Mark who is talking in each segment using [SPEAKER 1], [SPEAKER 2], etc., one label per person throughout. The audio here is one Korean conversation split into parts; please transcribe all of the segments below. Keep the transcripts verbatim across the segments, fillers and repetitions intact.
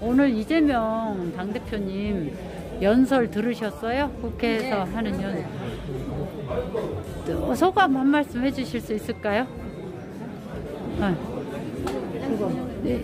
[SPEAKER 1] 오늘 이재명 당대표님 연설 들으셨어요? 국회에서
[SPEAKER 2] 네.
[SPEAKER 1] 하는 연 또 소감 한 말씀 해주실 수 있을까요? 아, 네.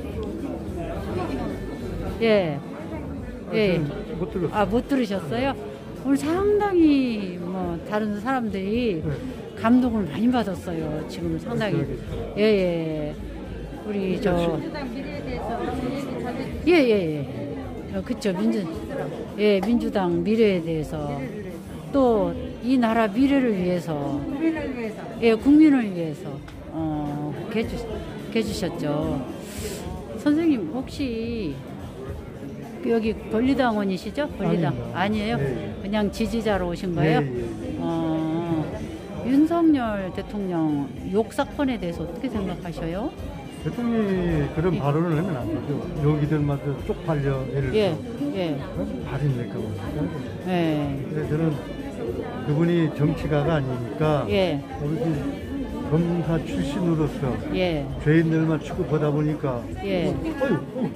[SPEAKER 1] 예. 예.
[SPEAKER 3] 못 들었어요.
[SPEAKER 1] 아, 못 들으셨어요? 오늘 상당히 뭐 다른 사람들이
[SPEAKER 3] 네.
[SPEAKER 1] 감동을 많이 받았어요. 지금 상당히. 예, 예. 우리 저
[SPEAKER 2] 민주당 미래에 대해서 얘기 잘 해주세요.
[SPEAKER 1] 예, 예, 예. 어, 그쵸. 민주, 예, 민주당 미래에 대해서. 또, 이 나라 미래를 위해서.
[SPEAKER 2] 국민을 위해서.
[SPEAKER 1] 예, 국민을 위해서. 어, 그렇게 해주, 그렇게 해주셨죠. 선생님, 혹시, 여기 권리당원이시죠? 권리당.
[SPEAKER 3] 아닙니다.
[SPEAKER 1] 아니에요?
[SPEAKER 3] 네.
[SPEAKER 1] 그냥 지지자로 오신 거예요?
[SPEAKER 3] 네, 예, 예.
[SPEAKER 1] 어, 윤석열 대통령 욕 사건에 대해서 어떻게 생각하셔요?
[SPEAKER 3] 대통령이 그런 발언을 하면 안 되죠. 여기들마다 쪽팔려 예를
[SPEAKER 1] 예,
[SPEAKER 3] 들어
[SPEAKER 1] 예,
[SPEAKER 3] 발인될까 봐.
[SPEAKER 1] 예,
[SPEAKER 3] 근데 저는 그분이 정치가가 아니니까
[SPEAKER 1] 예,
[SPEAKER 3] 오로지 검사 출신으로서
[SPEAKER 1] 예,
[SPEAKER 3] 죄인들만 취급하다 보니까
[SPEAKER 1] 예.
[SPEAKER 3] 어휴,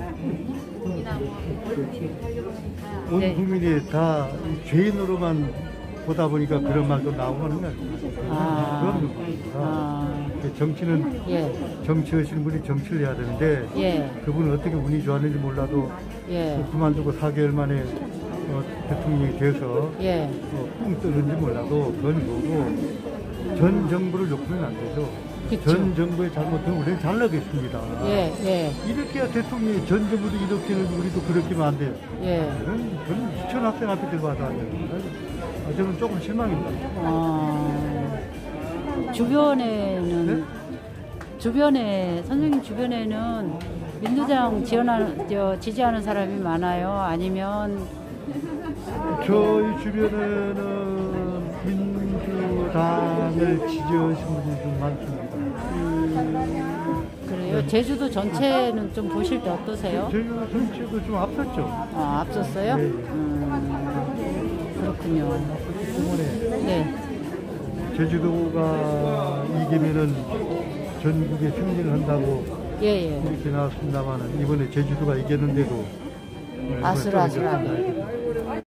[SPEAKER 3] 온
[SPEAKER 1] 네.
[SPEAKER 3] 국민이 다 죄인으로만 보다 보니까 그런 말도 나오고 하는 거예요.
[SPEAKER 1] 아,
[SPEAKER 3] 그건 겁니다.
[SPEAKER 1] 아,
[SPEAKER 3] 정치는
[SPEAKER 1] 예,
[SPEAKER 3] 정치하시는 분이 정치를 해야 되는데
[SPEAKER 1] 예,
[SPEAKER 3] 그분은 어떻게 운이 좋았는지 몰라도
[SPEAKER 1] 예,
[SPEAKER 3] 그만두고 사 개월 만에 어, 대통령이 돼서
[SPEAKER 1] 예,
[SPEAKER 3] 어, 뿡 뜨는지 몰라도 그건 뭐고 전 정부를 욕하면 안 되죠.
[SPEAKER 1] 그쵸.
[SPEAKER 3] 전 정부의 잘못은 우리는 잘나겠습니다.
[SPEAKER 1] 예, 예,
[SPEAKER 3] 이렇게 해야 대통령이 전 정부도 이렇게 하는데 우리도 그렇게 하면 안 돼요.
[SPEAKER 1] 예.
[SPEAKER 3] 저는, 저는 유치원 학생 앞에 들어가서 안 됩니다. 아, 저는 조금 실망입니다.
[SPEAKER 1] 어, 주변에는,
[SPEAKER 3] 네?
[SPEAKER 1] 주변에, 선생님 주변에는 민주당 지원하는, 저, 지지하는 사람이 많아요? 아니면,
[SPEAKER 3] 저희 주변에는 민주당을 지지하시는 분이 좀 많습니다.
[SPEAKER 1] 음, 그래요? 제주도 전체는 좀 보실 때 어떠세요?
[SPEAKER 3] 저희가 정치도 좀 앞섰죠.
[SPEAKER 1] 아, 앞섰어요?
[SPEAKER 3] 네.
[SPEAKER 1] 음, 그렇군요.
[SPEAKER 3] 때문에
[SPEAKER 1] 네.
[SPEAKER 3] 제주도가 이기면은 전국에 승리를 한다고
[SPEAKER 1] 예, 예.
[SPEAKER 3] 이렇게 나왔습니다만 이번에 제주도가 이겼는데도
[SPEAKER 1] 아슬아슬하게.